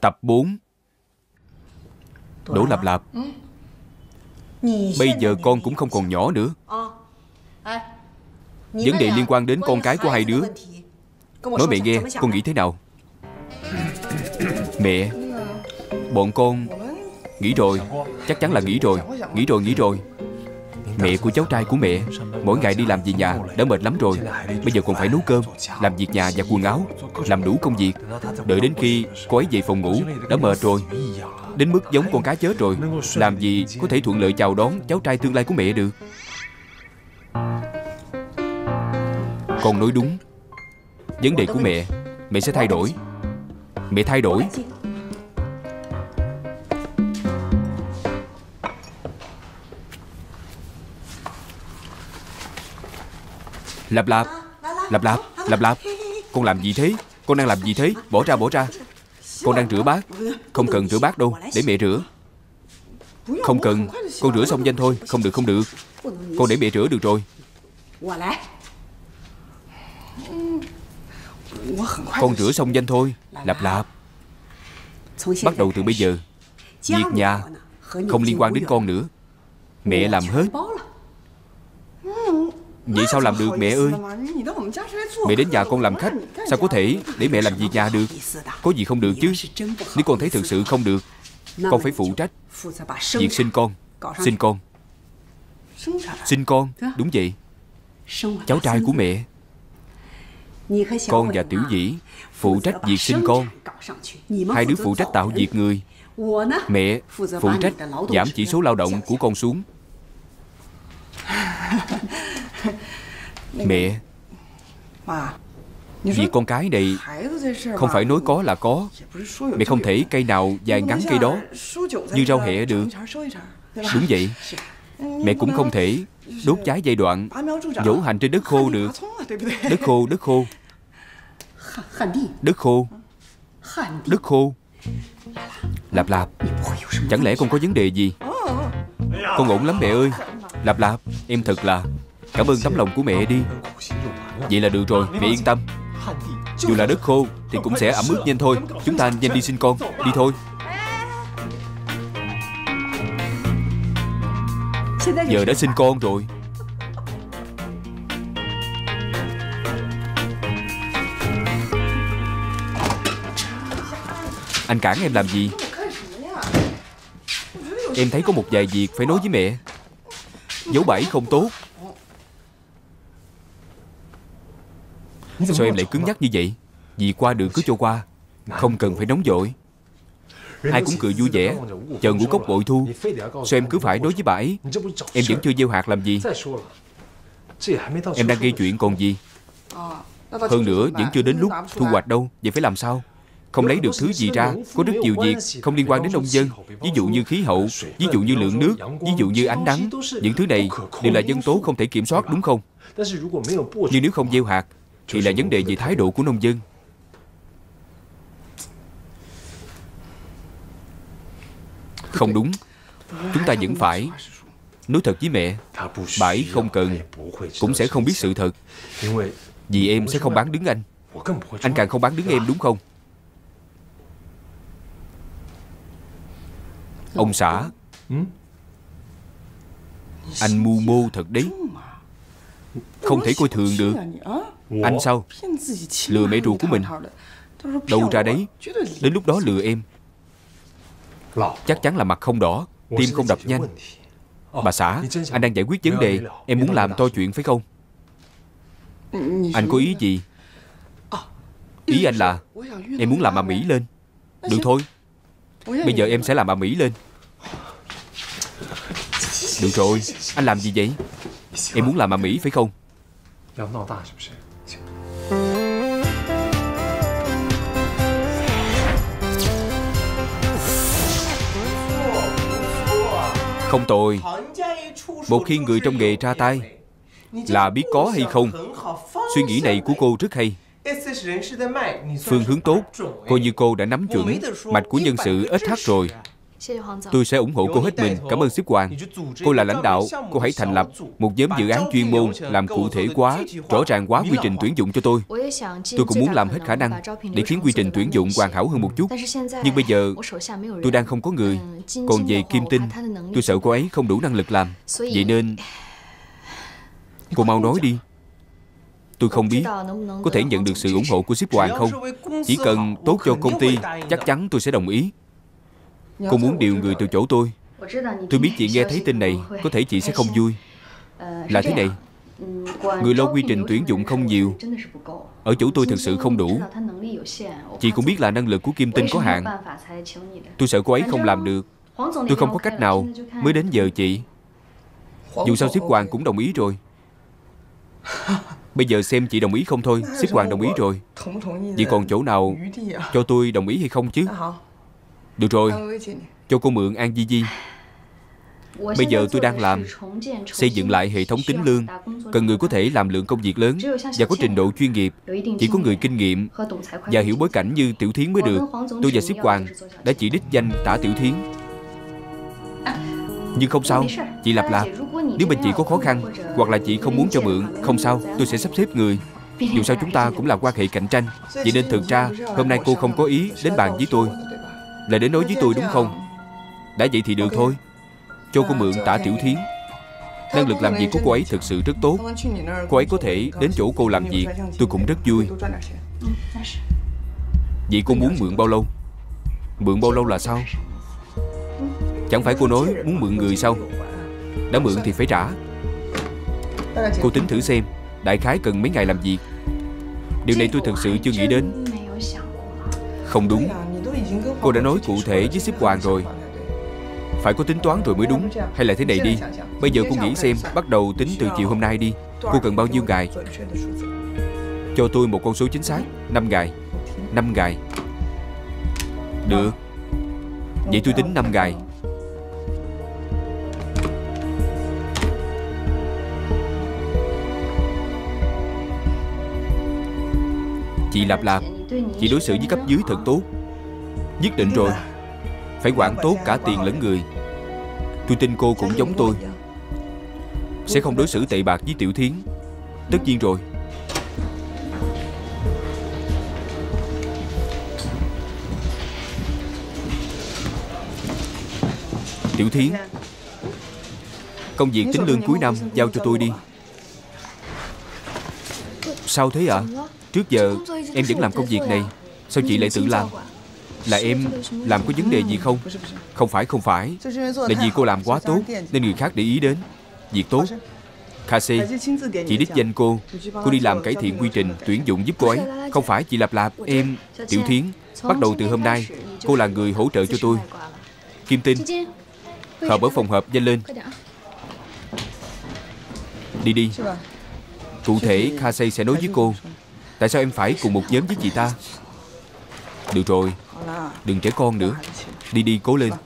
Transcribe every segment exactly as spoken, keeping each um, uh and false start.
Tập bốn. Đỗ Lạp Lạp, bây giờ con cũng không còn nhỏ nữa. Vấn đề liên quan đến con cái của hai đứa, nói mẹ nghe, con nghĩ thế nào? Mẹ, bọn con nghĩ rồi. Chắc chắn là nghĩ rồi. Nghĩ rồi, nghĩ rồi. Mẹ của cháu trai của mẹ mỗi ngày đi làm về nhà đã mệt lắm rồi. Bây giờ còn phải nấu cơm, làm việc nhà và quần áo, làm đủ công việc. Đợi đến khi cô ấy về phòng ngủ đã mệt rồi, đến mức giống con cá chết rồi. Làm gì có thể thuận lợi chào đón cháu trai tương lai của mẹ được. Con nói đúng. Vấn đề của mẹ, mẹ sẽ thay đổi. Mẹ thay đổi. Lạp Lạp, Lạp Lạp, Lạp Lạp, con làm gì thế? Con đang làm gì thế? Bỏ ra, bỏ ra. Con đang rửa bát. Không cần rửa bát đâu, để mẹ rửa. Không cần, con rửa xong nhanh thôi. Không được, không được. Con để mẹ rửa được rồi. Con rửa xong nhanh thôi. Lạp Lạp, bắt đầu từ bây giờ, việc nhà không liên quan đến con nữa. Mẹ làm hết. Vậy sao làm được mẹ ơi? Mẹ đến nhà con làm khách, sao có thể để mẹ làm việc nhà được? Có gì không được chứ? Nếu con thấy thực sự không được, con phải phụ trách việc sinh con. Sinh con. Sinh con, đúng vậy. Cháu trai của mẹ. Con và Tiểu Dĩ phụ trách việc sinh con. Hai đứa phụ trách tạo việc người. Mẹ phụ trách giảm chỉ số lao động của con xuống. Mẹ, việc con cái này không phải nói có là có. Mẹ không thể cây nào dài ngắn cây đó, như rau hẹ được. Đúng vậy. Mẹ cũng không thể đốt cháy giai đoạn, nhổ hành trên đất khô được. Đất khô, đất khô. Đất khô. Đất khô. Lạp Lạp, chẳng lẽ con có vấn đề gì? Con ổn lắm mẹ ơi. Lạp Lạp, em thật là cảm ơn tấm lòng của mẹ đi. Vậy là được rồi, mẹ yên tâm. Dù là đất khô thì cũng sẽ ẩm ướt nhanh thôi. Chúng ta nhanh đi sinh con, đi thôi. Giờ đã sinh con rồi. Anh cản em làm gì? Em thấy có một vài việc phải nói với mẹ. Dấu bẫy không tốt. Sao em lại cứng nhắc như vậy? Gì qua được cứ cho qua, không cần phải nóng vội. Ai cũng cười vui vẻ, chờ ngũ cốc bội thu. Sao em cứ phải đối với bà ấy? Em vẫn chưa gieo hạt làm gì? Em đang gây chuyện còn gì? Hơn nữa vẫn chưa đến lúc thu hoạch đâu. Vậy phải làm sao? Không lấy được thứ gì ra. Có rất nhiều việc không liên quan đến nông dân. Ví dụ như khí hậu, ví dụ như lượng nước, ví dụ như ánh nắng. Những thứ này đều là nhân tố không thể kiểm soát, đúng không? Nhưng nếu không gieo hạt thì là vấn đề về thái độ của nông dân. Không đúng. Chúng ta vẫn phải nói thật với mẹ. Bà ấy không cần, cũng sẽ không biết sự thật. Vì em sẽ không bán đứng anh. Anh càng không bán đứng em, đúng không? Ông xã, anh mưu mô thật đấy. Không thể coi thường được. Anh sao? Lừa mẹ ruột của mình. Đâu ra đấy. Đến lúc đó lừa em, chắc chắn là mặt không đỏ, tim không đập nhanh. Bà xã, anh đang giải quyết vấn đề. Em muốn làm to chuyện phải không? Anh có ý gì? Ý anh là em muốn làm ầm ĩ lên. Được thôi. Bây giờ em sẽ làm ầm ĩ lên. Được rồi. Anh làm gì vậy? Em muốn làm ầm ĩ phải không? Không tồi. Một khi người trong nghề ra tay là biết có hay không. Suy nghĩ này của cô rất hay. Phương hướng tốt. Coi như cô đã nắm chuẩn mạch của nhân sự ét hát rồi. Tôi sẽ ủng hộ cô hết mình. Cảm ơn xếp Hoàng. Cô là lãnh đạo, cô hãy thành lập một nhóm dự án chuyên môn, làm cụ thể quá, rõ ràng quá quy trình tuyển dụng cho tôi. Tôi cũng muốn làm hết khả năng để khiến quy trình tuyển dụng hoàn hảo hơn một chút. Nhưng bây giờ tôi đang không có người. Còn về Kim Tinh, tôi sợ cô ấy không đủ năng lực làm. Vậy nên cô mau nói đi. Tôi không biết có thể nhận được sự ủng hộ của xếp Hoàng không. Chỉ cần tốt cho công ty, chắc chắn tôi sẽ đồng ý. Cô muốn điều người từ chỗ tôi. Tôi biết chị nghe thấy tin này, có thể chị sẽ không vui. Là thế này, người lo quy trình tuyển dụng không nhiều. Ở chỗ tôi thực sự không đủ. Chị cũng biết là năng lực của Kim Tinh có hạn. Tôi sợ cô ấy không làm được. Tôi không có cách nào mới đến giờ chị. Dù sao xếp Hoàng cũng đồng ý rồi. Bây giờ xem chị đồng ý không thôi. Xếp Hoàng đồng ý rồi. Vậy còn chỗ nào cho tôi đồng ý hay không chứ? Được rồi, cho cô mượn An Di Di. Bây giờ tôi đang làm xây dựng lại hệ thống tính lương. Cần người có thể làm lượng công việc lớn và có trình độ chuyên nghiệp. Chỉ có người kinh nghiệm và hiểu bối cảnh như Tiểu Thiến mới được. Tôi và xếp Hoàng đã chỉ đích danh Tả Tiểu Thiến. Nhưng không sao, chị Lạp Lạp, nếu bên chị có khó khăn hoặc là chị không muốn cho mượn, không sao, tôi sẽ sắp xếp người. Dù sao chúng ta cũng là quan hệ cạnh tranh. Vậy nên thực ra hôm nay cô không có ý đến bàn với tôi, là đến nói với tôi đúng không? Đã vậy thì được thôi. Cho cô mượn Tả Tiểu Thiến. Năng lực làm việc của cô ấy thực sự rất tốt. Cô ấy có thể đến chỗ cô làm việc, tôi cũng rất vui. Vậy cô muốn mượn bao lâu? Mượn bao lâu là sao? Chẳng phải cô nói muốn mượn người sao? Đã mượn thì phải trả. Cô tính thử xem, đại khái cần mấy ngày làm việc. Điều này tôi thực sự chưa nghĩ đến. Không đúng. Cô đã nói cụ thể với xếp Hoàng rồi. Phải có tính toán rồi mới đúng. Hay là thế này đi, bây giờ cô nghĩ xem, bắt đầu tính từ chiều hôm nay đi. Cô cần bao nhiêu ngày? Cho tôi một con số chính xác. Năm ngày. Năm ngày. Được. Vậy tôi tính năm ngày. Chị Lạp Lạp, chị đối xử với cấp dưới thật tốt. Nhất định rồi. Phải quản tốt cả tiền lẫn người. Tôi tin cô cũng giống tôi, sẽ không đối xử tệ bạc với Tiểu Thiến. Tất nhiên rồi. Tiểu Thiến, công việc tính lương cuối năm giao cho tôi đi. Sao thế ạ? À? Trước giờ em vẫn làm công việc này, sao chị lại tự làm? Là em làm có vấn đề gì không? Không phải, không phải. Là vì cô làm quá tốt nên người khác để ý đến. Việc tốt. Casey, chị đích danh cô. Cô đi làm cải thiện quy trình tuyển dụng giúp cô ấy. Không phải chị Lạp Lạp, em Tiểu Thiến. Bắt đầu từ hôm nay, cô là người hỗ trợ cho tôi. Kim Tinh, họp ở phòng họp, nhanh lên. Đi đi. Cụ thể Casey sẽ nói với cô tại sao em phải cùng một nhóm với chị ta. Được rồi, đừng trẻ con nữa. Đi đi, cố lên.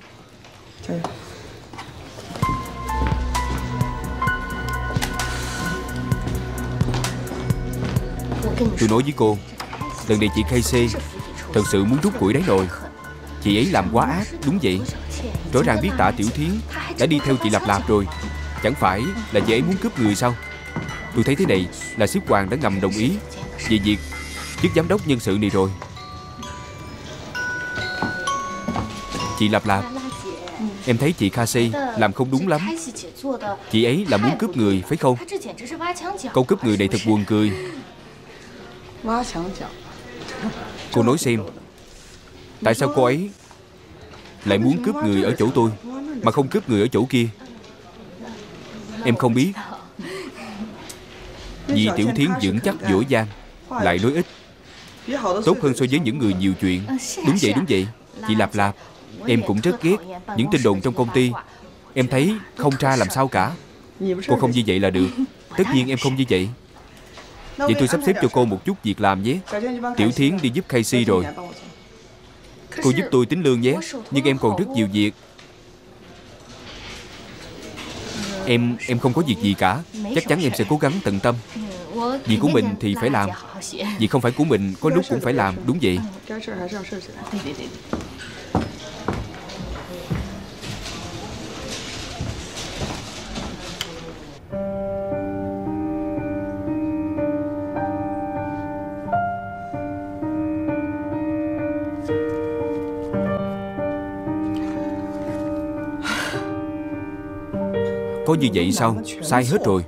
Tôi nói với cô, lần này chị Casey thật sự muốn rút củi đáy nồi. Chị ấy làm quá ác, đúng vậy. Rõ ràng biết Tạ Tiểu Thiến đã đi theo chị Lạp Lạp rồi. Chẳng phải là chị ấy muốn cướp người sao? Tôi thấy thế này là xếp Hoàng đã ngầm đồng ý về việc chức giám đốc nhân sự này rồi. Chị Lạp Lạp, em thấy chị Casey làm không đúng lắm. Chị ấy là muốn cướp người, phải không? Câu cướp người này thật buồn cười. Cô nói xem, tại sao cô ấy lại muốn cướp người ở chỗ tôi mà không cướp người ở chỗ kia? Em không biết. Vì Tiểu Thiến vững chắc dỗ dang, lại nói ít, tốt hơn so với những người nhiều chuyện. Đúng vậy, đúng vậy. Chị Lạp Lạp, em cũng rất ghét những tin đồn trong công ty. Em thấy không ra làm sao cả. Cô không như vậy là được. Tất nhiên em không như vậy. Vậy tôi sắp xếp cho cô một chút việc làm nhé. Tiểu Thiến đi giúp Casey rồi. Cô giúp tôi tính lương nhé. Nhưng em còn rất nhiều việc. Em em không có việc gì cả. Chắc chắn em sẽ cố gắng tận tâm. Việc của mình thì phải làm. Việc không phải của mình có lúc cũng phải làm. Đúng vậy. có như vậy sao? Sai hết rồi.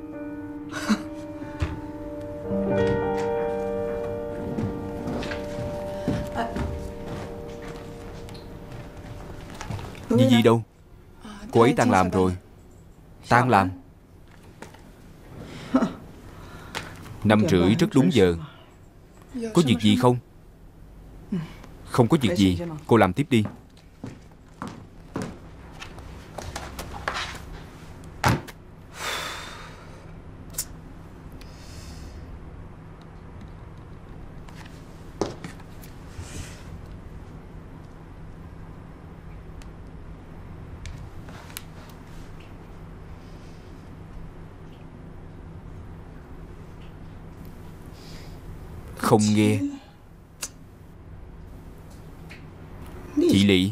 Dì Dì đâu? Cô ấy tan làm rồi. Tan làm? Năm rưỡi rất đúng giờ. Có việc gì không? Không có việc gì. Cô làm tiếp đi. Không nghe. Chị Lị.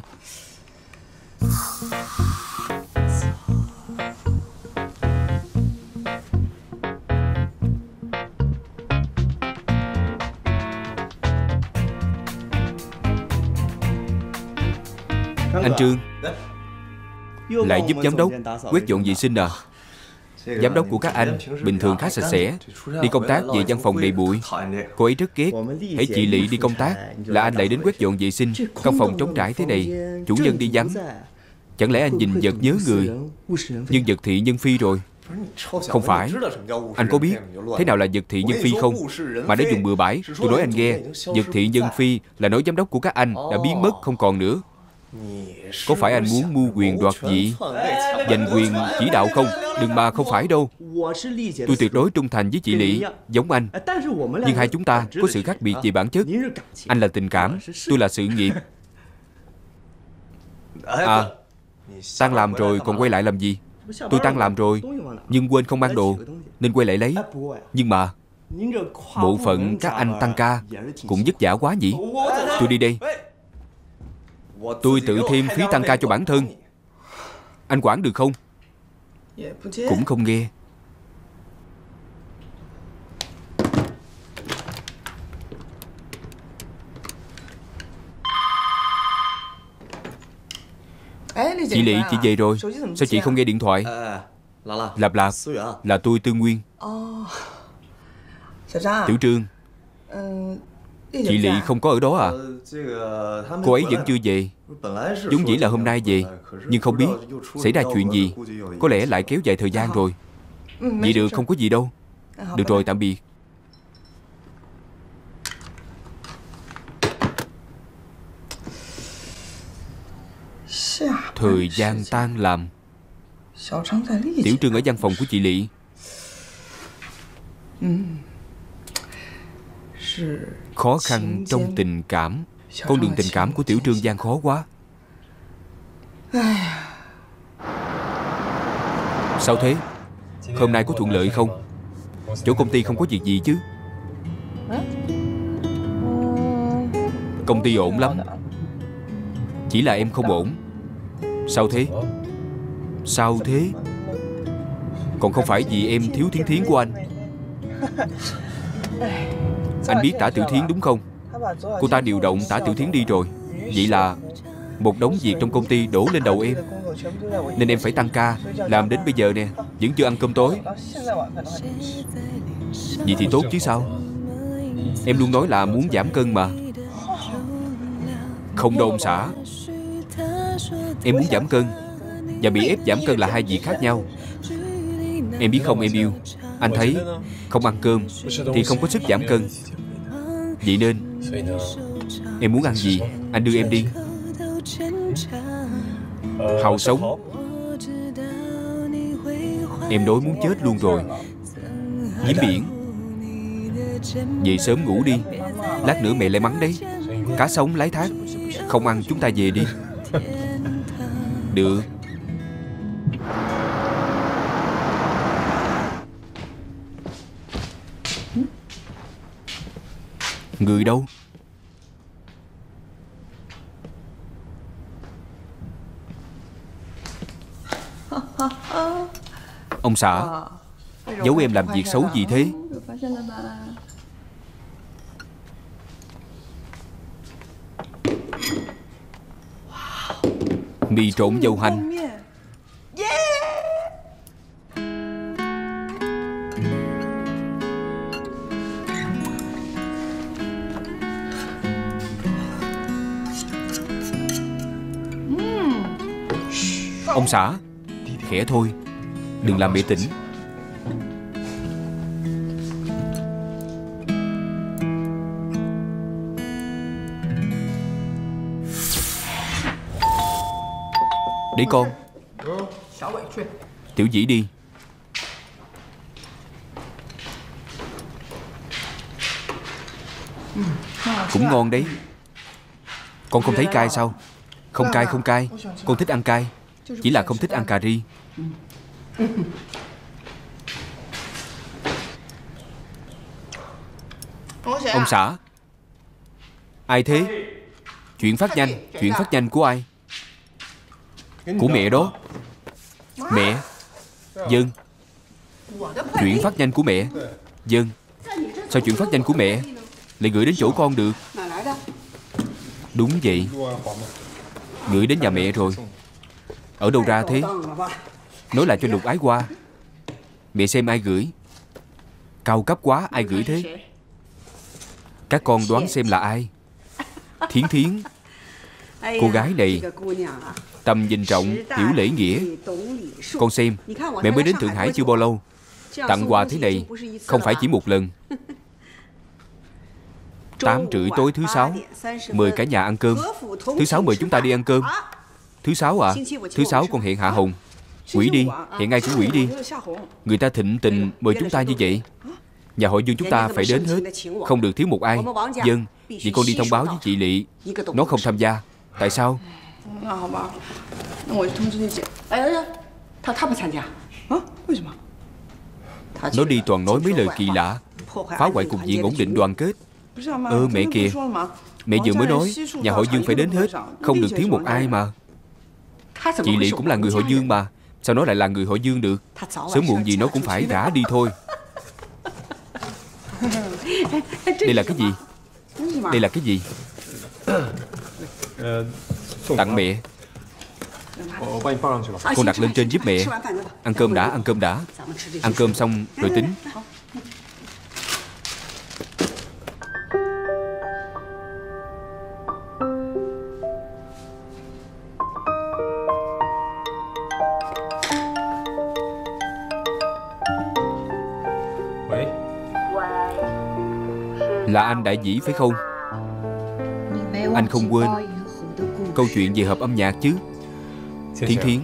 Anh Trương, lại giúp giám đốc quét dọn vệ sinh à? Giám đốc của các anh bình thường khá sạch sẽ, đi công tác về văn phòng đầy bụi. Cô ấy rất ghét. Hễ chị Lị đi công tác là anh lại đến quét dọn vệ sinh. Căn phòng trống trải thế này, chủ nhân đi vắng, chẳng lẽ anh nhìn vật nhớ người? Nhưng vật thị nhân phi rồi. Không phải. Anh có biết thế nào là vật thị nhân phi không? Mà để dùng bừa bãi, tôi nói anh nghe. Vật thị nhân phi là nói giám đốc của các anh đã biến mất không còn nữa. Có phải anh muốn mưu quyền đoạt vị, giành quyền chỉ đạo không? Đừng mà không phải đâu. Tôi tuyệt đối trung thành với chị Lị, giống anh. Nhưng hai chúng ta có sự khác biệt về bản chất. Anh là tình cảm, tôi là sự nghiệp. À, tan làm rồi còn quay lại làm gì? Tôi tan làm rồi, nhưng quên không mang đồ, nên quay lại lấy. Nhưng mà bộ phận các anh tăng ca cũng vất vả quá nhỉ? Tôi đi đây. Tôi tự thêm phí tăng ca cho bản thân. Anh quản được không? Cũng không nghe. Chị Lị, chị về rồi. Sao chị không nghe điện thoại? Lạp Lạp, là tôi Tư Nguyên. Tiểu Trương, chị Lị không có ở đó à? Cô ấy vẫn chưa về. Vốn dĩ là hôm nay về, nhưng không biết xảy ra chuyện gì. Có lẽ lại kéo dài thời gian rồi. Vậy được, không có gì đâu. Được rồi, tạm biệt. Thời gian tan làm. Tiểu Trương ở văn phòng của chị Lị. Khó khăn trong tình cảm. Con đường tình cảm của Tiểu Trương gian khó quá. Sao thế? Hôm nay có thuận lợi không? Chỗ công ty không có việc gì chứ? Công ty ổn lắm. Chỉ là em không ổn. Sao thế? Sao thế? Còn không phải vì em thiếu Thiến Thiến của anh. Anh biết Tả Tiểu Thiến đúng không? Cô ta điều động Tả Tiểu Thiến đi rồi. Vậy là một đống việc trong công ty đổ lên đầu em, nên em phải tăng ca, làm đến bây giờ nè, vẫn chưa ăn cơm tối. Vậy thì tốt chứ sao? Em luôn nói là muốn giảm cân mà. Không đâu ông xã. Em muốn giảm cân và bị ép giảm cân là hai việc khác nhau. Em biết không em yêu, anh thấy không ăn cơm thì không có sức giảm cân. Vậy nên em muốn ăn gì, anh đưa em đi. Hào sống. Em đói muốn chết luôn rồi. Diễm Biển, về sớm ngủ đi, lát nữa mẹ lại mắng đấy. Cá sống lái thác. Không ăn chúng ta về đi. Được. Người đâu? Ông xã, giấu em làm việc xấu gì thế? Mì trộn dầu hành. Ông xã, khẽ thôi, đừng làm mẹ tỉnh. Để con. Tiểu Dĩ đi. Cũng ngon đấy. Con không thấy cay sao? Không cay, không cay. Con thích ăn cay, chỉ là không thích ăn cà ri. Ông xã. Ai thế? Chuyện phát nhanh. Chuyện phát nhanh của ai? Của mẹ đó. Mẹ. Dân. Chuyện phát nhanh của mẹ. Dân. Sao chuyện phát nhanh của mẹ lại gửi đến chỗ con được? Đúng vậy, gửi đến nhà mẹ rồi. Ở đâu ra thế? Nói lại cho Lục Ái qua. Mẹ xem ai gửi. Cao cấp quá, ai gửi thế? Các con đoán xem là ai? Thiến Thiến. Cô gái này tầm nhìn rộng, hiểu lễ nghĩa. Con xem, mẹ mới đến Thượng Hải chưa bao lâu, tặng quà thế này không phải chỉ một lần. Tám rưỡi tối thứ sáu mời cả nhà ăn cơm. Thứ sáu mời chúng ta đi ăn cơm. Thứ sáu à? Thứ sáu con hẹn Hạ Hồng. Quỷ đi, hẹn ai cũng quỷ đi. Người ta thịnh tình mời chúng ta như vậy. Nhà họ Dương chúng ta phải đến hết, không được thiếu một ai. Dân, vậy con đi thông báo với chị Lị, nó không tham gia. Tại sao? Nó đi toàn nói mấy lời kỳ lạ, phá hoại cục diện ổn định đoàn kết. Ơ mẹ kìa, mẹ vừa mới nói nhà họ Dương phải đến hết, không được thiếu một ai mà. Chị Lị cũng là người họ Dương mà, sao nó lại là người họ Dương được? Sớm muộn gì nó cũng phải rã đi thôi. Đây là cái gì? Đây là cái gì? Tặng mẹ. Con đặt lên trên giúp mẹ. Ăn cơm đã, ăn cơm đã. Ăn cơm xong rồi tính. Là anh Đại Dĩ phải không? Anh không quên câu chuyện về hợp âm nhạc chứ? Thiến Thiến.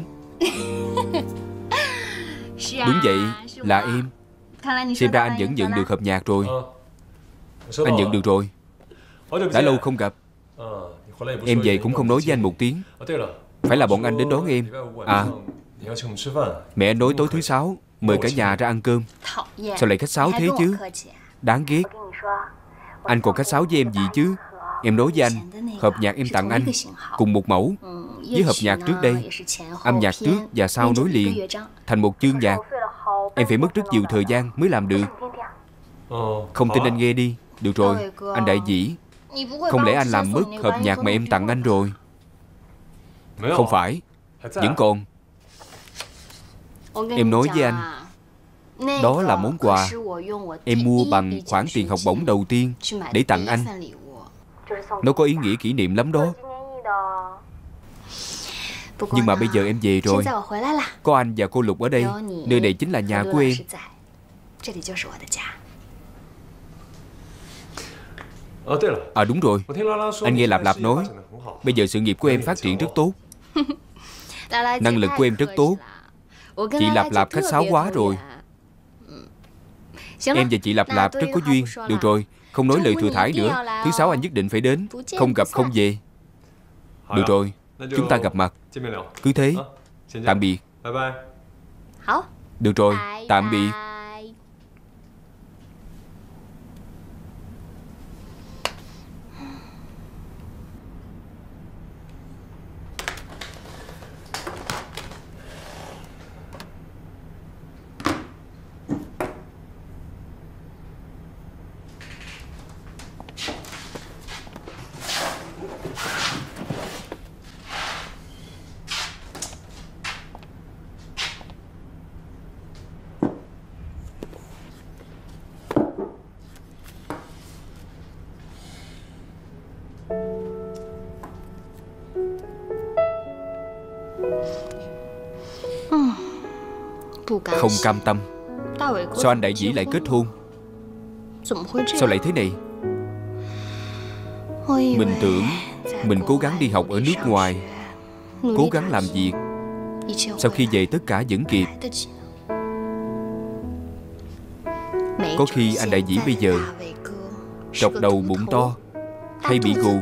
Đúng vậy, là em. Xem ra anh vẫn nhận được hợp nhạc rồi. Anh nhận được rồi. Đã lâu không gặp. Em về cũng không nói với anh một tiếng. Phải là bọn anh đến đón em. À, mẹ anh nói tối thứ sáu mời cả nhà ra ăn cơm. Sao lại khách sáo thế chứ? Đáng ghét. Anh còn khách sáo với em gì chứ? Em nói với anh, hợp nhạc em tặng anh cùng một mẫu, với hợp nhạc trước đây, âm nhạc trước và sau nối liền thành một chương nhạc. Em phải mất rất nhiều thời gian mới làm được. Không tin anh nghe đi. Được rồi, anh Đại Dĩ, không lẽ anh làm mất hợp nhạc mà em tặng anh rồi? Không phải, vẫn còn. Em nói với anh, đó là món quà em mua bằng khoản tiền học bổng đầu tiên để tặng anh. Nó có ý nghĩa kỷ niệm lắm đó. Nhưng mà bây giờ em về rồi, có anh và cô Lục ở đây, nơi này chính là nhà của em. À đúng rồi, anh nghe Lạp Lạp nói bây giờ sự nghiệp của em phát triển rất tốt. Năng lực của em rất tốt. Chị Lạp Lạp khách sáo quá rồi. Em và chị Lạp Lạp rất có duyên. Được rồi, không nói lời thừa thãi nữa. Thứ sáu anh nhất định phải đến, không gặp không về. Được rồi, chúng ta gặp mặt. Cứ thế. Tạm biệt. Được rồi, tạm biệt. Không cam tâm. Sao anh Đại Vĩ lại kết hôn? Sao lại thế này? Mình tưởng mình cố gắng đi học ở nước ngoài, cố gắng làm việc, sau khi về tất cả vẫn kịp. Có khi anh Đại Vĩ bây giờ trọc đầu bụng to, hay bị gù.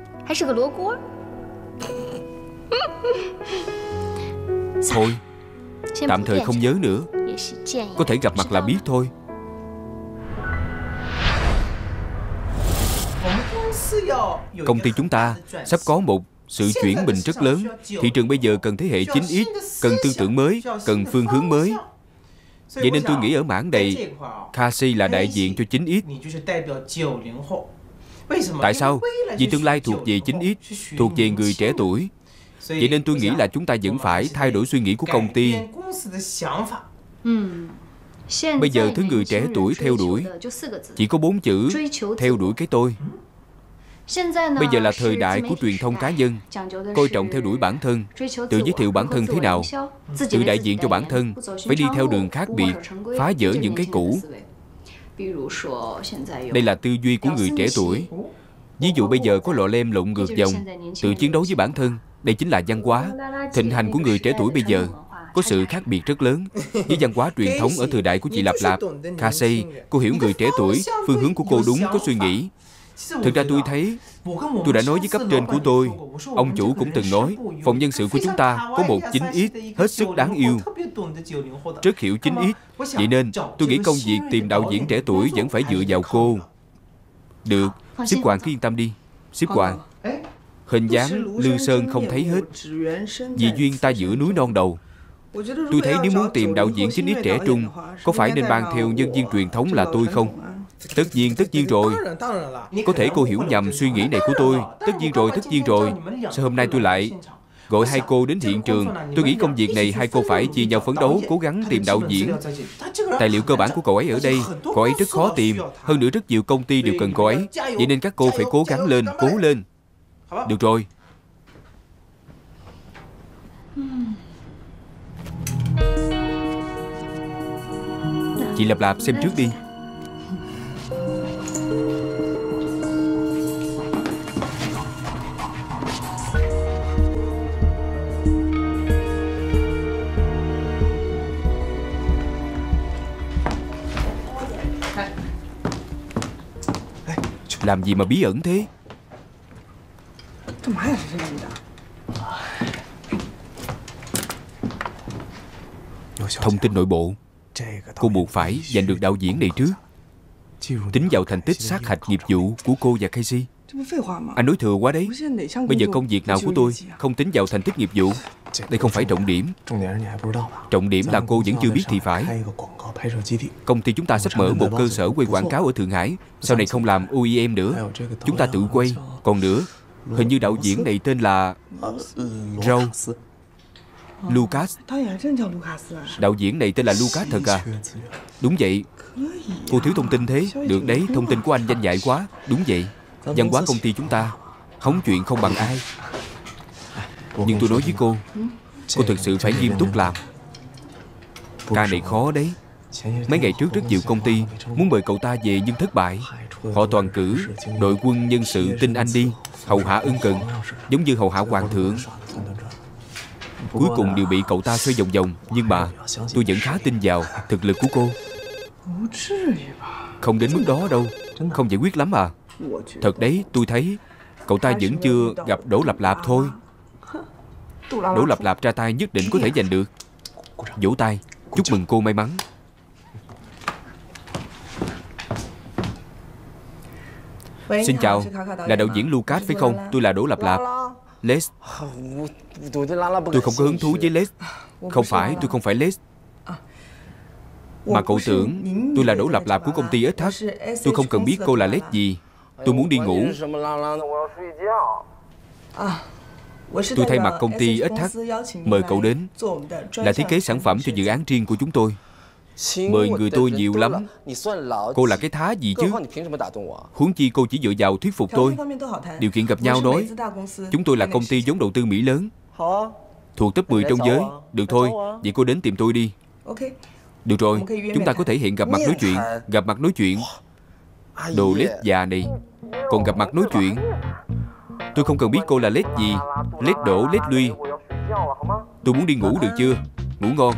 Thôi, tạm thời không nhớ nữa. Có thể gặp mặt là biết thôi. Công ty chúng ta sắp có một sự chuyển mình rất lớn. Thị trường bây giờ cần thế hệ chín ích, cần tư tưởng mới, cần phương hướng mới. Vậy nên tôi nghĩ ở mảng này, Casey là đại diện cho chín ích. Tại sao? Vì tương lai thuộc về chín ích, thuộc về người trẻ tuổi. Vậy nên tôi nghĩ là chúng ta vẫn phải thay đổi suy nghĩ của công ty. Bây giờ thứ người trẻ tuổi theo đuổi chỉ có bốn chữ: theo đuổi cái tôi. Bây giờ là thời đại của truyền thông cá nhân, coi trọng theo đuổi bản thân, tự giới thiệu bản thân thế nào, tự đại diện cho bản thân, phải đi theo đường khác biệt, phá vỡ những cái cũ. Đây là tư duy của người trẻ tuổi. Ví dụ bây giờ có lọ lem lộn ngược dòng, tự chiến đấu với bản thân. Đây chính là văn hóa. Thịnh hành của người trẻ tuổi bây giờ có sự khác biệt rất lớn với văn hóa truyền thống ở thời đại của chị Lạp Lạp. Casey, cô hiểu người trẻ tuổi, phương hướng của cô đúng, có suy nghĩ. Thực ra tôi thấy, tôi đã nói với cấp trên của tôi, ông chủ cũng từng nói, phòng nhân sự của chúng ta có một chín ích hết sức đáng yêu, rất hiểu chín ích. Vậy nên tôi nghĩ công việc tìm đạo diễn trẻ tuổi vẫn phải dựa vào cô. Được, Xếp Hoàng cứ yên tâm đi. Xếp Hoàng, hình dáng Lư Sơn không thấy hết, vì duyên ta giữa núi non đầu. Tôi thấy nếu muốn tìm đạo diễn chín ích trẻ trung, có phải nên mang theo nhân viên truyền thống là tôi không? Tất nhiên, tất nhiên rồi. Có thể cô hiểu nhầm suy nghĩ này của tôi. Tất nhiên rồi, tất nhiên rồi. Sao hôm nay tôi lại gọi hai cô đến hiện trường? Tôi nghĩ công việc này hai cô phải chia nhau phấn đấu, cố gắng tìm đạo diễn. Tài liệu cơ bản của cậu ấy ở đây. Cậu ấy rất khó tìm. Hơn nữa rất nhiều công ty đều cần cậu ấy. Vậy nên các cô phải cố gắng lên, cố lên. Được rồi. Chị Lạp Lạp xem trước đi. Làm gì mà bí ẩn thế? Thông tin nội bộ. Cô buộc phải giành được đạo diễn này trước. Tính vào thành tích sát hạch nghiệp vụ của cô và Casey. Anh nói thừa quá đấy. Bây giờ công việc nào của tôi không tính vào thành tích nghiệp vụ? Đây không phải trọng điểm. Trọng điểm là cô vẫn chưa biết thì phải. Công ty chúng ta sắp mở một cơ sở quay quảng cáo ở Thượng Hải. Sau này không làm o e em nữa, chúng ta tự quay. Còn nữa, hình như đạo diễn này tên là Râu Lucas. Đạo diễn này tên là Lucas thật à? Đúng vậy. Cô thiếu thông tin thế. Được đấy, thông tin của anh danh dại quá. Đúng vậy. Văn hóa công ty chúng ta hóng chuyện không bằng ai. Nhưng tôi nói với cô, cô thực sự phải nghiêm túc làm. Ca này khó đấy. Mấy ngày trước rất nhiều công ty muốn mời cậu ta về nhưng thất bại. Họ toàn cử đội quân nhân sự tin anh đi hầu hạ ân cần, giống như hầu hạ hoàng thượng. Cuối cùng đều bị cậu ta xoay vòng vòng. Nhưng mà tôi vẫn khá tin vào thực lực của cô. Không đến mức đó đâu. Không giải quyết lắm à? Thật đấy, tôi thấy cậu ta vẫn chưa gặp Đỗ Lạp Lạp thôi. Đỗ Lạp Lạp ra tay nhất định có thể giành được. Vỗ tay, chúc mừng cô may mắn. Xin chào, là đạo diễn Lucas phải không? Tôi là Đỗ Lạp Lạp. Les. Tôi không có hứng thú với Les. Không phải, tôi không phải Les. Mà cậu tưởng tôi là Đỗ Lạp Lạp của công ty ét hát. Tôi không cần biết cô là Les gì. Tôi muốn đi ngủ. Tôi thay mặt công ty ét hát mời cậu đến, là thiết kế sản phẩm cho dự án riêng của chúng tôi. Mời người tôi nhiều lắm. Cô là cái thá gì chứ? Huống chi cô chỉ dựa vào thuyết phục tôi. Điều kiện gặp nhau nói. Chúng tôi là công ty vốn đầu tư Mỹ lớn, thuộc top mười trong giới. Được thôi, vậy cô đến tìm tôi đi. Được rồi, chúng ta có thể hẹn gặp mặt nói chuyện. Gặp mặt nói chuyện? Đồ lết già này, còn gặp mặt nói chuyện? Tôi không cần biết cô là lết gì, lết đổ, lết luy. Tôi muốn đi ngủ được chưa? Ngủ ngon.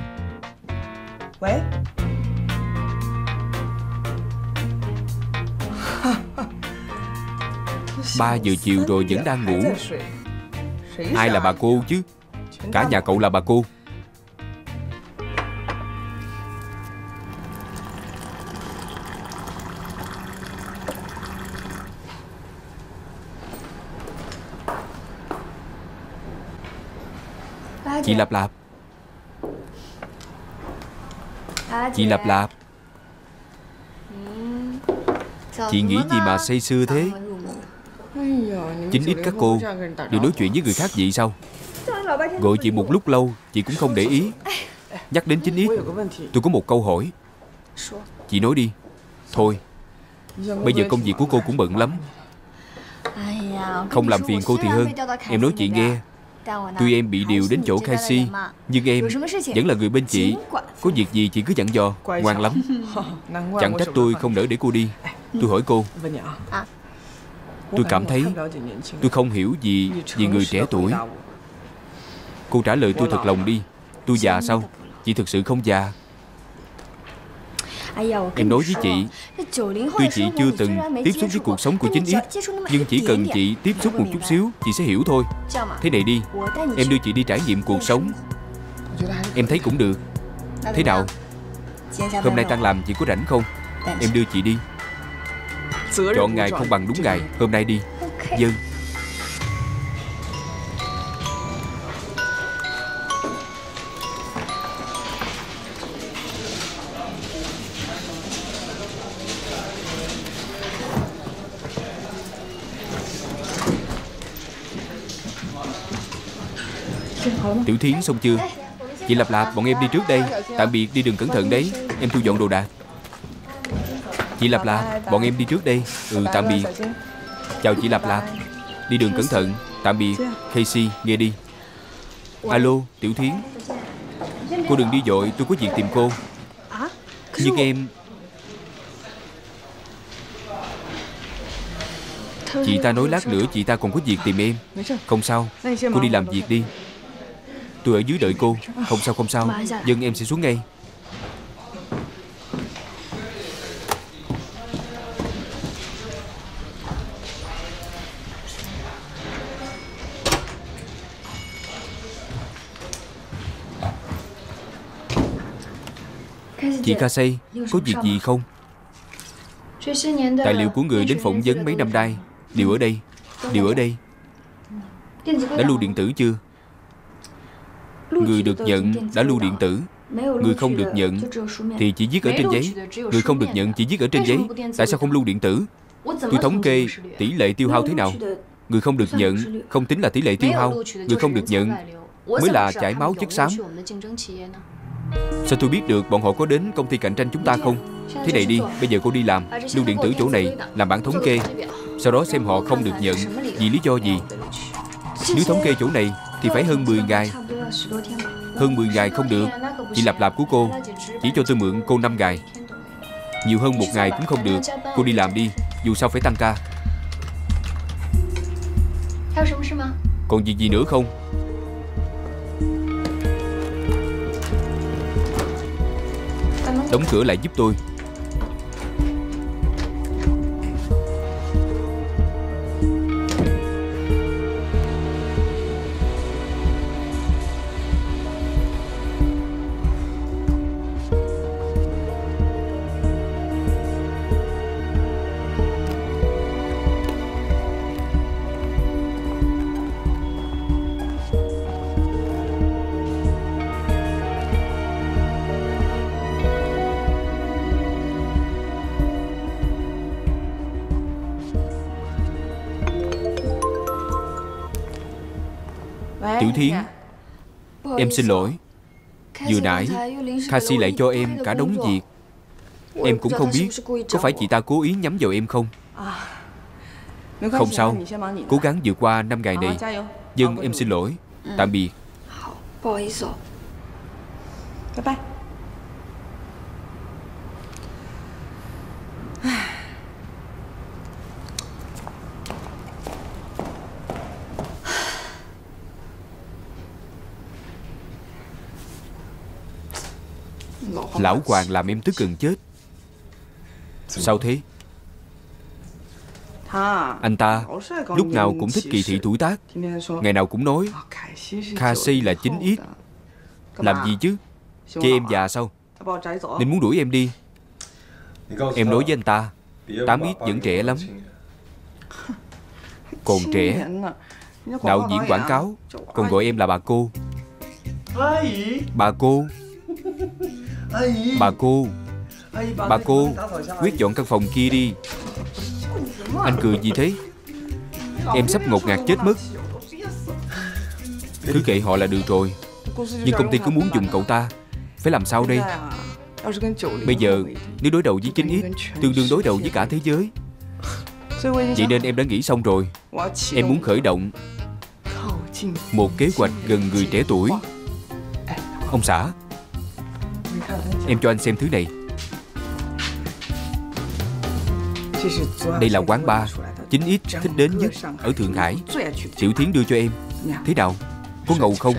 Ba giờ chiều rồi vẫn đang ngủ. Ai là bà cô chứ? Cả nhà cậu là bà cô. Chị Lạp Lạp. Chị Lạp Lạp. Chị nghĩ gì mà say sưa thế? Chín ít các cô đều nói chuyện với người khác vậy sao? Gọi chị một lúc lâu chị cũng không để ý. Nhắc đến chín ít, tôi có một câu hỏi. Chị nói đi. Thôi, bây giờ công việc của cô cũng bận lắm. Không làm phiền cô thì hơn. Em nói chị nghe, tuy em bị điều đến chỗ khai si, nhưng em vẫn là người bên chị. Có việc gì chị cứ dặn dò. Ngoan lắm. Chẳng trách tôi không nỡ để cô đi. Tôi hỏi cô, tôi cảm thấy tôi không hiểu gì về người trẻ tuổi. Cô trả lời tôi thật lòng đi. Tôi già sao? Chị thực sự không già. Em nói với chị, tuy chị chưa từng tiếp xúc với cuộc sống của chín ít, nhưng chỉ cần chị tiếp xúc một chút xíu, chị sẽ hiểu thôi. Thế này đi, em đưa chị đi trải nghiệm cuộc sống. Em thấy cũng được. Thế nào? Hôm nay tan làm chị có rảnh không? Em đưa chị đi. Chọn ngày không bằng đúng ngày. Hôm nay đi. Vâng. Tiểu Thiến xong chưa? Chị Lạp Lạp, bọn em đi trước đây. Tạm biệt, đi đường cẩn thận đấy. Em thu dọn đồ đạc. Chị Lạp Lạp, bọn em đi trước đây. Ừ, tạm biệt. Chào chị Lạp Lạp. Đi đường cẩn thận. Tạm biệt. Casey, nghe đi. Alo, Tiểu Thiến. Cô đừng đi vội, tôi có việc tìm cô. Nhưng em... Chị ta nói lát nữa chị ta còn có việc tìm em. Không sao, cô đi làm việc đi. Tôi ở dưới đợi cô. Không sao, không sao. Dân em sẽ xuống ngay. Chị Casey, có việc gì không? Tài liệu của người đến phỏng vấn mấy năm nay đều ở đây. Đều ở đây. Đã lưu điện tử chưa? Người được nhận đã lưu điện tử. Người không được nhận thì chỉ viết ở trên giấy. Người không được nhận chỉ viết ở trên giấy. Tại sao không lưu điện tử? Tôi thống kê tỷ lệ tiêu hao thế nào. Người không được nhận không tính là tỷ lệ tiêu hao. Người không được nhận mới là chảy máu chất xám. Sao tôi biết được bọn họ có đến công ty cạnh tranh chúng ta không? Thế này đi, bây giờ cô đi làm lưu điện tử chỗ này, làm bản thống kê. Sau đó xem họ không được nhận vì lý do gì. Nếu thống kê chỗ này thì phải hơn mười ngày. Hơn mười ngày không được. Chị Lạp Lạp của cô chỉ cho tôi mượn cô năm ngày. Nhiều hơn một ngày cũng không được. Cô đi làm đi, dù sao phải tăng ca. Còn việc gì nữa không? Đóng cửa lại giúp tôi. Tiểu Thiến, em xin lỗi. Vừa nãy Casey lại cho em cả đống việc. Em cũng không biết có phải chị ta cố ý nhắm vào em không. Không sao, cố gắng vượt qua năm ngày này. Dân em xin lỗi. Tạm biệt. Lão Hoàng làm em tức gần chết. Sao thế? Anh ta lúc nào cũng thích kỳ thị tuổi tác. Ngày nào cũng nói Casey là chín x. Làm gì chứ? Chê em già sao? Nên muốn đuổi em đi. Em nói với anh ta tám x vẫn trẻ lắm. Còn trẻ. Đạo diễn quảng cáo còn gọi em là bà cô. Bà cô. Bà cô. Bà cô, quyết dọn căn phòng kia đi. Anh cười gì thế? Em sắp ngột ngạt chết mất. Cứ kệ họ là được rồi. Nhưng công ty cứ muốn dùng cậu ta. Phải làm sao đây? Bây giờ nếu đối đầu với chín x, tương đương đối đầu với cả thế giới. Vậy nên em đã nghĩ xong rồi. Em muốn khởi động một kế hoạch gần người trẻ tuổi. Ông xã, em cho anh xem thứ này. Đây là quán bar chín x thích đến nhất ở Thượng Hải. Tiểu Thiến đưa cho em. Thế nào? Có ngầu không?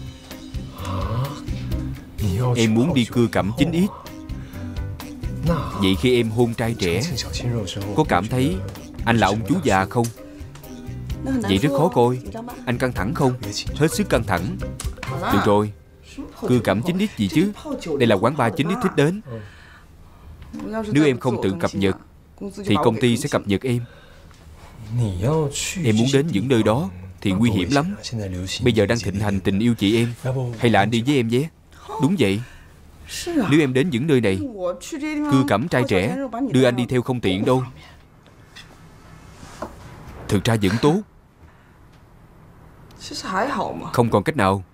Em muốn đi cưa cẩm chín x. Vậy khi em hôn trai trẻ, có cảm thấy anh là ông chú già không? Vậy rất khó coi. Anh căng thẳng không? Hết sức căng thẳng. Được rồi. Cưa cẩm chín x gì chứ? Đây là quán bar chín x thích đến. Nếu em không tự cập nhật thì công ty sẽ cập nhật em. Em muốn đến những nơi đó thì nguy hiểm lắm. Bây giờ đang thịnh hành tình yêu chị em. Hay là anh đi với em nhé? Đúng vậy. Nếu em đến những nơi này, cưa cẩm trai trẻ, đưa anh đi theo không tiện đâu. Thực ra vẫn tốt. Không còn cách nào.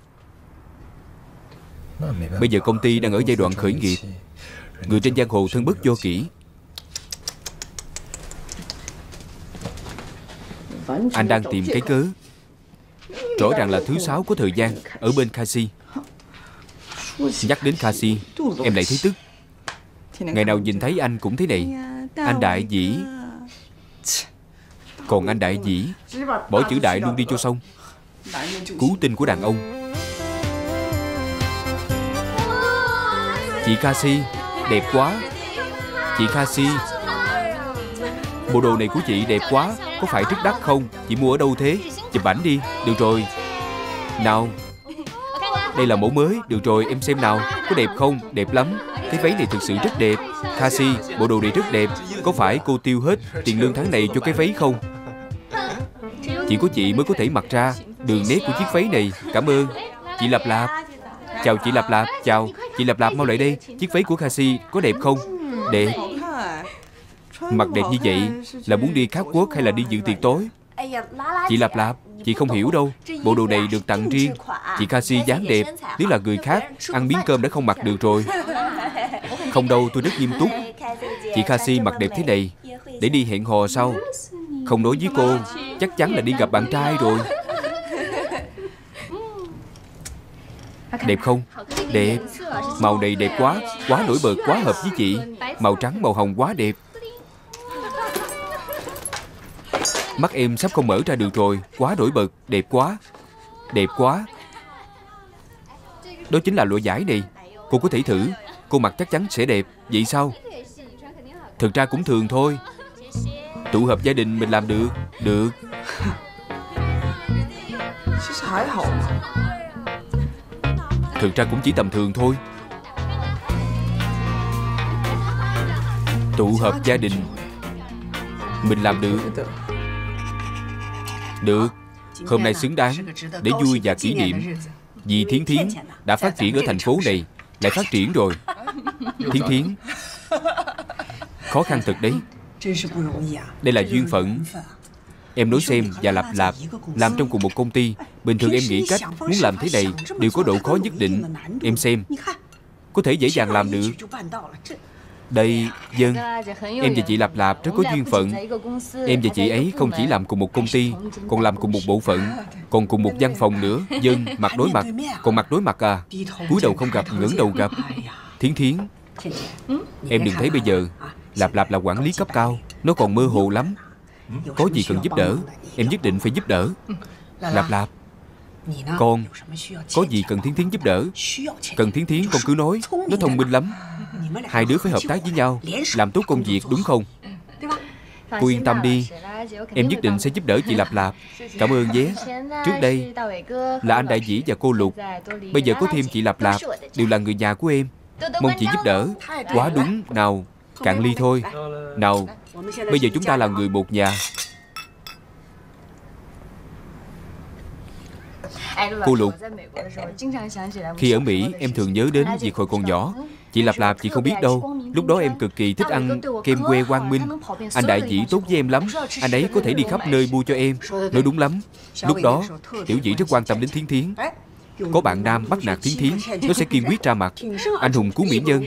Bây giờ công ty đang ở giai đoạn khởi nghiệp. Người trên giang hồ thân bất do kỹ. Anh đang tìm cái cớ. Rõ ràng là thứ sáu có thời gian ở bên Casey. Nhắc đến Casey, em lại thấy tức. Ngày nào nhìn thấy anh cũng thế này. Anh Đại Dĩ. Còn anh Đại Dĩ, bỏ chữ đại luôn đi cho xong. Cứu tinh của đàn ông. Chị Casey, đẹp quá. Chị Casey, bộ đồ này của chị đẹp quá. Có phải rất đắt không? Chị mua ở đâu thế? Chụp ảnh đi. Được rồi. Nào, đây là mẫu mới. Được rồi, em xem nào. Có đẹp không? Đẹp lắm. Cái váy này thực sự rất đẹp. Casey, bộ đồ này rất đẹp. Có phải cô tiêu hết tiền lương tháng này cho cái váy không? Chỉ có chị mới có thể mặc ra đường nét của chiếc váy này. Cảm ơn. Chị Lạp Lạp. Chào chị Lạp Lạp. Chào. Chị Lạp Lạp mau lại đây. Chiếc váy của Casey có đẹp không? Đẹp. Mặc đẹp như vậy là muốn đi catwalk hay là đi dự tiệc tối? Chị Lạp Lạp, chị không hiểu đâu. Bộ đồ này được tặng riêng. Chị Casey dáng đẹp. Nếu là người khác, ăn miếng cơm đã không mặc được rồi. Không đâu, tôi rất nghiêm túc. Chị Casey mặc đẹp thế này để đi hẹn hò sao? Không nói với cô, chắc chắn là đi gặp bạn trai rồi. Đẹp không? Đẹp. Màu này đẹp quá. Quá nổi bật, quá hợp với chị. Màu trắng, màu hồng quá đẹp. Mắt em sắp không mở ra được rồi. Quá nổi bật, đẹp quá. Đẹp quá. Đó chính là loại vải này. Cô có thể thử. Cô mặc chắc chắn sẽ đẹp. Vậy sao? Thực ra cũng thường thôi. Tụ họp gia đình mình làm được. Được. Thực ra cũng chỉ tầm thường thôi. Tụ họp gia đình mình làm được. Được. Hôm nay xứng đáng để vui và kỷ niệm. Vì Thiến Thiến đã phát triển ở thành phố này. Lại phát triển rồi. Thiến Thiến, khó khăn thật đấy. Đây là duyên phận. Em nói xem và Lạp Lạp làm trong cùng một công ty. Bình thường em nghĩ cách muốn làm thế này đều có độ khó nhất định. Em xem, có thể dễ dàng làm được. Đây, dân, em và chị Lạp Lạp rất có duyên phận. Em và chị ấy không chỉ làm cùng một công ty, còn làm cùng một bộ phận, còn cùng một văn phòng nữa. Dân, mặt đối mặt. Còn mặt đối mặt à? Cúi đầu không gặp, ngẩng đầu gặp. Thiến Thiến, em đừng thấy bây giờ Lạp Lạp là quản lý cấp cao, nó còn mơ hồ lắm. Có gì cần giúp đỡ, em nhất định phải giúp đỡ. Lạp Lạp, Con có gì cần Thiến Thiến giúp đỡ, cần Thiến Thiến con cứ nói. Nó thông minh lắm. Hai đứa phải hợp tác với nhau, làm tốt công việc, đúng không? Cô yên tâm đi, em nhất định sẽ giúp đỡ chị Lạp Lạp. Cảm ơn nhé. Trước đây là anh Đại Vĩ và cô Lục, bây giờ có thêm chị Lạp Lạp, đều là người nhà của em. Mong chị giúp đỡ. Quá đúng. Nào, cạn ly thôi. Nào, bây giờ chúng ta là người một nhà. Cô Lục, khi ở Mỹ em thường nhớ đến việc hồi còn nhỏ. Chị Lạp Lạp chị không biết đâu, lúc đó em cực kỳ thích ăn kem que Quang Minh. Anh Đại Vĩ tốt với em lắm, anh ấy có thể đi khắp nơi mua cho em. Nói đúng lắm. Lúc đó Tiểu Vĩ rất quan tâm đến Thiến Thiến. Có bạn nam bắt nạt Thiến Thiến, nó sẽ kiên quyết ra mặt. Anh hùng cứu mỹ nhân.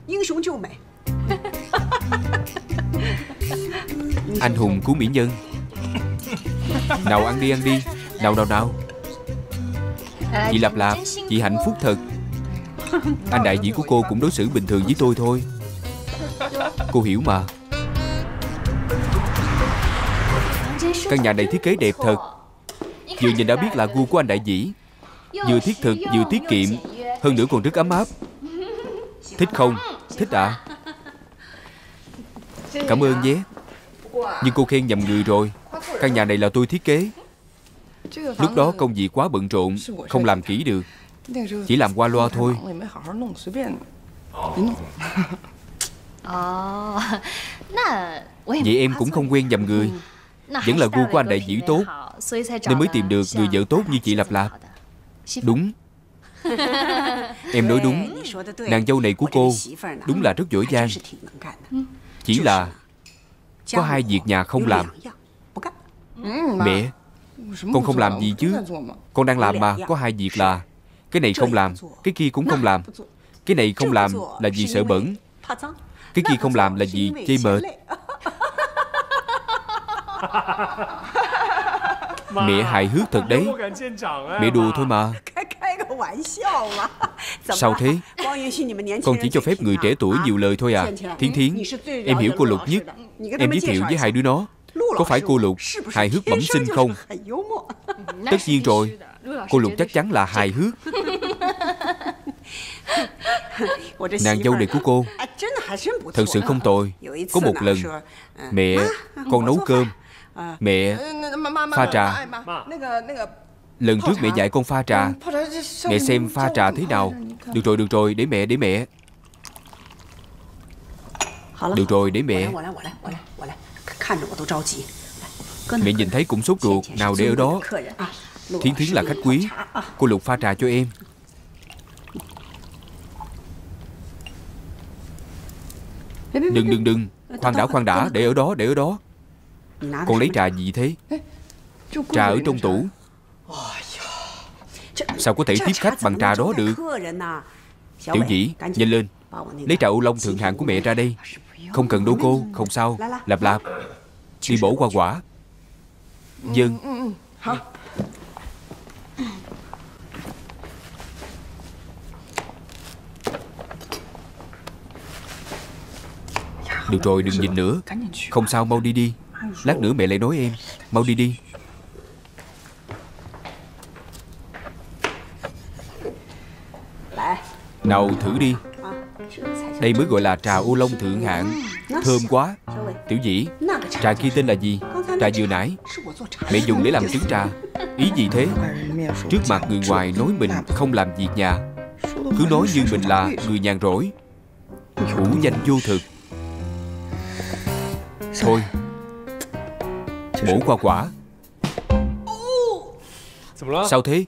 Anh hùng cứu mỹ nhân. Nào ăn đi ăn đi. Nào nào nào. Chị Lạp Lạp, chị hạnh phúc thật. Anh Đại Vĩ của cô cũng đối xử bình thường với tôi thôi. Cô hiểu mà. Căn nhà này thiết kế đẹp thật. Vừa nhìn đã biết là gu của anh Đại Vĩ. Vừa thiết thực vừa tiết kiệm, hơn nữa còn rất ấm áp. Thích không? Thích ạ. À? Cảm ơn nhé. Nhưng cô khen nhầm người rồi. Căn nhà này là tôi thiết kế. Lúc đó công việc quá bận rộn, không làm kỹ được, chỉ làm qua loa thôi. Vậy em cũng không quen nhầm người. Vẫn là gu của anh Đại Vĩ tốt, nên mới tìm được người vợ tốt như chị Lạp Lạp. Đúng. Em nói đúng. Nàng dâu này của cô đúng là rất giỏi giang. Chỉ là có hai việc nhà không làm. Mẹ, con không làm gì chứ. Con đang làm mà. Có hai việc là cái này không làm, cái kia cũng không làm. Cái này không làm là vì sợ bẩn, cái kia không làm là vì chê mệt. Mẹ hài hước thật đấy. Mẹ đùa thôi mà. Sao thế? Con chỉ cho phép người trẻ tuổi nhiều lời thôi à. Thiến Thiến, em hiểu cô Lục nhất. Em giới thiệu với hai đứa nó. Có phải cô Lục hài hước bẩm sinh không? Tất nhiên rồi. Cô Lục chắc chắn là hài hước. Nàng dâu này của cô thật sự không tồi. Có một lần mẹ, con nấu cơm, mẹ pha trà. Lần trước mẹ dạy con pha trà. Mẹ xem pha trà thế nào. Được rồi, được rồi, để mẹ, để mẹ. Được rồi, để mẹ. Mẹ nhìn thấy cũng sốt ruột. Nào, để ở đó. Thiến Thiến là khách quý. Cô Lục pha trà cho em. Đừng, đừng, đừng. Khoan đã, khoan đã. Để ở đó, để ở đó. Con lấy trà gì thế? Trà ở trong tủ. Sao có thể tiếp khách bằng trà đó được? Tiểu Vĩ, nhanh lên. Lấy trà ô long thượng hạng của mẹ ra đây. Không cần đâu cô, không sao. Lạp Lạp, đi bổ hoa quả. Vâng. Được rồi, đừng nhìn nữa. Không sao, mau đi đi. Lát nữa mẹ lại nói em. Mau đi đi. Nào, thử đi. Đây mới gọi là trà ô long thượng hạng. Thơm quá. Tiểu Vĩ, trà kia tên là gì? Trà vừa nãy mẹ dùng để làm trứng trà. Ý gì thế? Trước mặt người ngoài nói mình không làm việc nhà, cứ nói như mình là người nhàn rỗi, hữu danh vô thực. Thôi, bổ qua quả. Sao thế?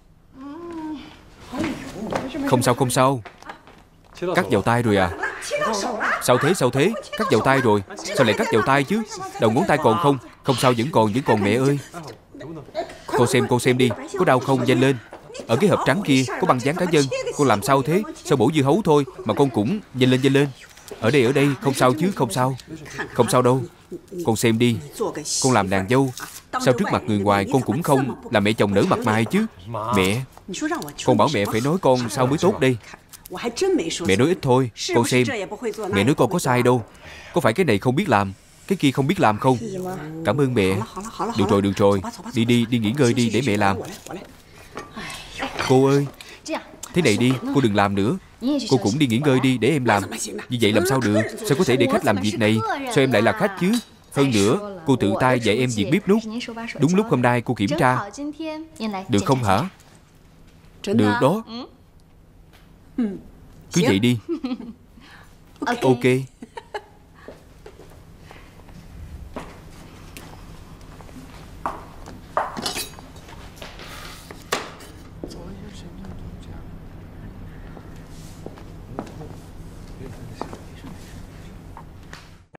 Không sao, không sao. Cắt vào tay rồi à? Sao thế, sao thế? Cắt vào tay rồi. Sao lại cắt vào tay chứ? Đầu ngón tay còn không? Không sao, vẫn còn, vẫn còn mẹ ơi. Con xem, con xem đi. Có đau không? Nhanh lên. Ở cái hộp trắng kia có băng dán cá nhân. Con làm sao thế? Sao bổ dưa hấu thôi mà con cũng... Nhanh lên, nhanh lên. Ở đây, ở đây. Không sao chứ, không sao. Không sao đâu. Con xem đi. Con làm nàng dâu, sao trước mặt người ngoài con cũng không làm mẹ chồng nở mặt mày chứ? Mẹ, con bảo mẹ phải nói con sao mới tốt đây. Mẹ nói ít thôi. Con xem. Mẹ nói con có sai đâu. Có phải cái này không biết làm, cái kia không biết làm không? Cảm ơn mẹ. Được rồi, được rồi. Đi đi, đi nghỉ ngơi đi để mẹ làm. Cô ơi, thế này đi, cô đừng làm nữa. Cô cũng đi nghỉ ngơi đi, để em làm. Như vậy làm sao được? Sao có thể để khách làm việc này? Sao em lại là khách chứ? Hơn nữa, cô tự tay dạy em việc bếp núc. Đúng lúc hôm nay cô kiểm tra. Được không hả? Được đó. Cứ vậy đi. Ok.